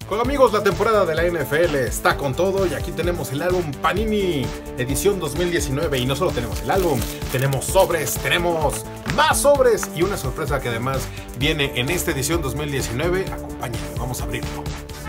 Hola amigos, la temporada de la NFL está con todo y aquí tenemos el álbum Panini edición 2019 y no solo tenemos el álbum, tenemos sobres, tenemos más sobres y una sorpresa que además viene en esta edición 2019. Acompáñenme, vamos a abrirlo.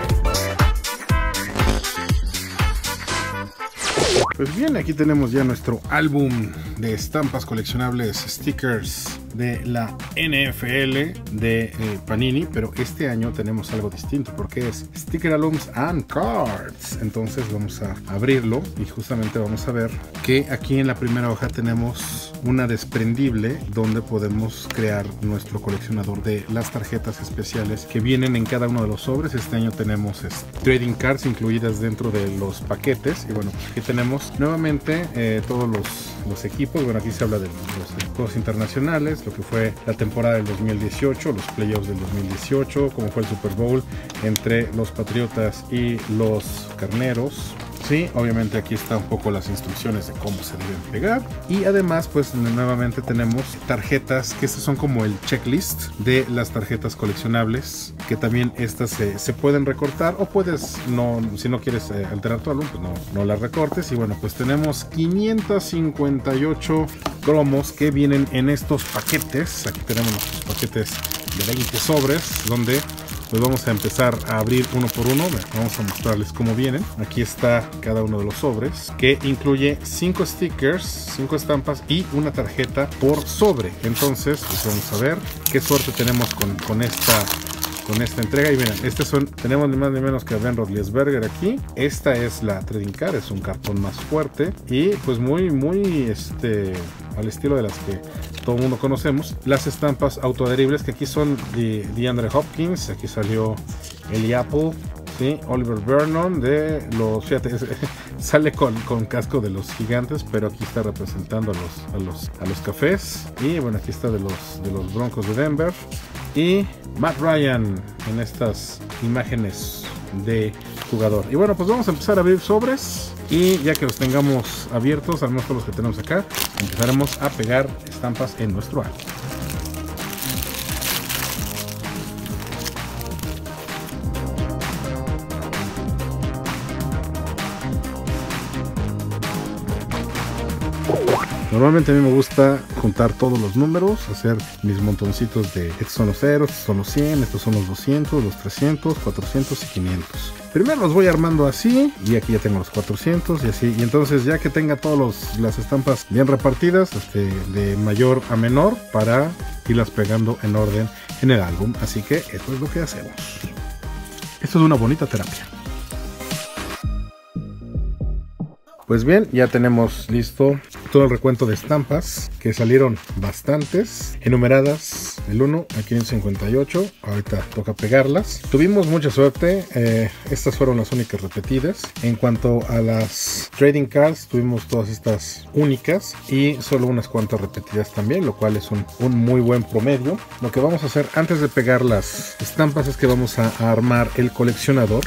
Pues bien, aquí tenemos ya nuestro álbum de estampas coleccionables, stickers de la NFL de Panini, pero este año tenemos algo distinto porque es Sticker Albums and Cards. Entonces vamos a abrirlo y justamente vamos a ver que aquí en la primera hoja tenemos una desprendible donde podemos crear nuestro coleccionador de las tarjetas especiales que vienen en cada uno de los sobres. Este año tenemos trading cards incluidas dentro de los paquetes y bueno, aquí tenemos nuevamente todos los equipos. Bueno, aquí se habla de los juegos internacionales, lo que fue la temporada del 2018, los playoffs del 2018, como fue el Super Bowl entre los Patriotas y los Carneros. Sí, obviamente aquí está un poco las instrucciones de cómo se deben pegar y además pues nuevamente tenemos tarjetas que estas son como el checklist de las tarjetas coleccionables, que también estas se pueden recortar o puedes, no, si no quieres alterar tu álbum, pues no las recortes. Y bueno, pues tenemos 558 cromos que vienen en estos paquetes. Aquí tenemos nuestros paquetes de 20 sobres donde pues vamos a empezar a abrir uno por uno. Vamos a mostrarles cómo vienen. Aquí está cada uno de los sobres, que incluye 5 stickers, 5 estampas y una tarjeta por sobre. Entonces pues vamos a ver qué suerte tenemos con esta entrega. Y miren, tenemos ni más ni menos que a Ben Roethlisberger aquí. Esta es la trading card, es un cartón más fuerte y pues muy al estilo de las que todo el mundo conocemos. Las estampas autoadheribles, que aquí son de DeAndre Hopkins, aquí salió Eli Apple, ¿sí? Oliver Vernon de los, fíjate, sale con casco de los Gigantes, pero aquí está representando a los Cafés. Y bueno, aquí está de los Broncos de Denver y Matt Ryan en estas imágenes de jugador. Y bueno, pues vamos a empezar a abrir sobres y ya que los tengamos abiertos, al menos todos los que tenemos acá, empezaremos a pegar estampas en nuestro álbum. Normalmente a mí me gusta juntar todos los números, hacer mis montoncitos de estos son los 0, estos son los 100, estos son los 200, los 300, 400 y 500. Primero los voy armando así y aquí ya tengo los 400 y así. Y entonces ya que tenga todas las estampas bien repartidas, de mayor a menor, para irlas pegando en orden en el álbum. Así que esto es lo que hacemos. Esto es una bonita terapia. Pues bien, ya tenemos listo todo el recuento de estampas, que salieron bastantes, enumeradas del 1 a 558. Ahorita toca pegarlas. Tuvimos mucha suerte, estas fueron las únicas repetidas. En cuanto a las trading cards, tuvimos todas estas únicas y solo unas cuantas repetidas también, lo cual es un muy buen promedio. Lo que vamos a hacer antes de pegar las estampas es que vamos a armar el coleccionador.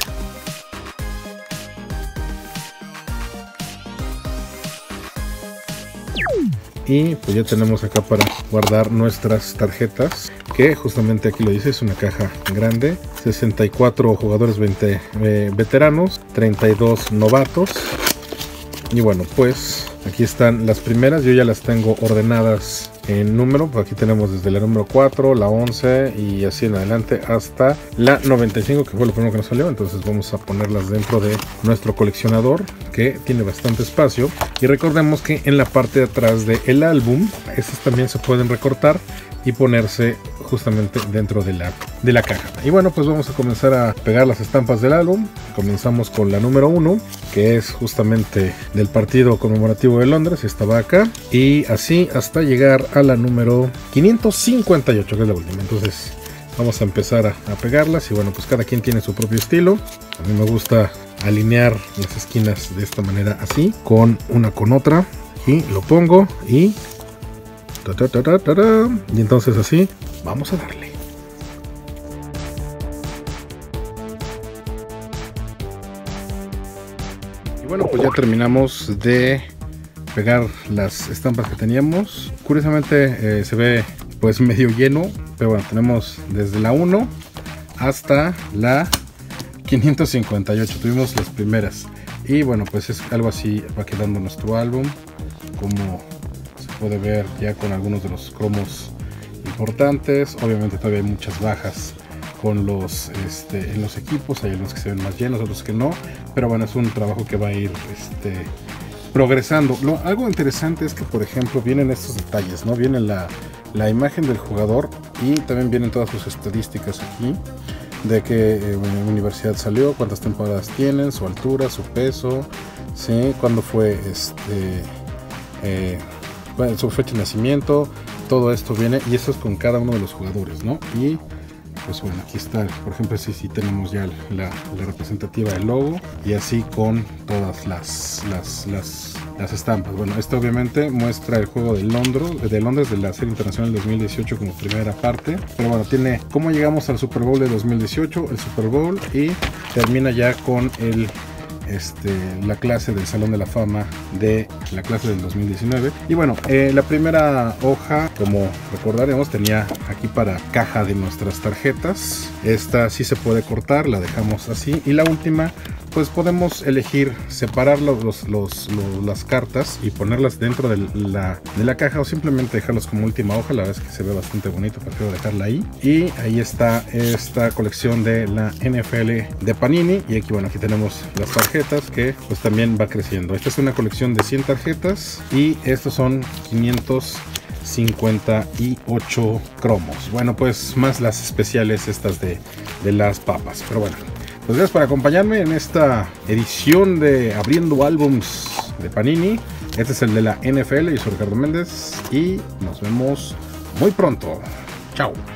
Y pues ya tenemos acá para guardar nuestras tarjetas, que justamente aquí lo dice, es una caja grande. 64 jugadores veteranos, 32 novatos. Y bueno, pues aquí están las primeras. Yo ya las tengo ordenadas en número. Pues aquí tenemos desde la número 4, la 11 y así en adelante hasta la 95, que fue lo primero que nos salió. Entonces vamos a ponerlas dentro de nuestro coleccionador, que tiene bastante espacio. Y recordemos que en la parte de atrás del álbum, estas también se pueden recortar y ponerse justamente dentro de la caja. Y bueno, pues vamos a comenzar a pegar las estampas del álbum. Comenzamos con la número 1, que es justamente del partido conmemorativo de Londres, estaba acá, y así hasta llegar a la número 558, que es la última. Entonces vamos a empezar a pegarlas y bueno, pues cada quien tiene su propio estilo. A mí me gusta alinear las esquinas de esta manera, así, con una con otra, y lo pongo y y entonces así vamos a darle. Y bueno, pues ya terminamos de pegar las estampas que teníamos. Curiosamente se ve pues medio lleno, pero bueno, tenemos desde la 1 hasta la 558, tuvimos las primeras. Y bueno, pues es algo así va quedando nuestro álbum, como se puede ver ya con algunos de los cromos importantes. Obviamente todavía hay muchas bajas con los en los equipos, hay algunos que se ven más llenos, otros que no, pero bueno, es un trabajo que va a ir progresando. Algo interesante es que, por ejemplo, vienen estos detalles, ¿no? Viene la imagen del jugador y también vienen todas sus estadísticas aquí, de qué universidad salió, cuántas temporadas tienen, su altura, su peso, ¿sí? Cuándo fue su fecha de nacimiento. Todo esto viene, y eso es con cada uno de los jugadores, ¿no? Y pues bueno, aquí está, por ejemplo, sí tenemos ya la representativa del logo, y así con todas las estampas. Bueno, esto obviamente muestra el juego de Londres de la Serie Internacional 2018 como primera parte, pero bueno, tiene cómo llegamos al Super Bowl de 2018, el Super Bowl, y termina ya con la clase del Salón de la Fama de la clase del 2019. Y bueno, la primera hoja, como recordaremos, tenía aquí para caja de nuestras tarjetas. Esta sí se puede cortar, la dejamos así. Y la última, pues podemos elegir separar las cartas y ponerlas dentro de la caja, o simplemente dejarlas como última hoja. La verdad es que se ve bastante bonito, prefiero dejarla ahí. Y ahí está esta colección de la NFL de Panini. Y aquí, bueno, aquí tenemos las tarjetas, que pues también va creciendo. Esta es una colección de 100 tarjetas y estos son 558 cromos. Bueno, pues más las especiales estas de las papas. Pero bueno, pues gracias por acompañarme en esta edición de Abriendo Álbums de Panini. Este es el de la NFL. Yo soy Ricardo Méndez y nos vemos muy pronto. Chao.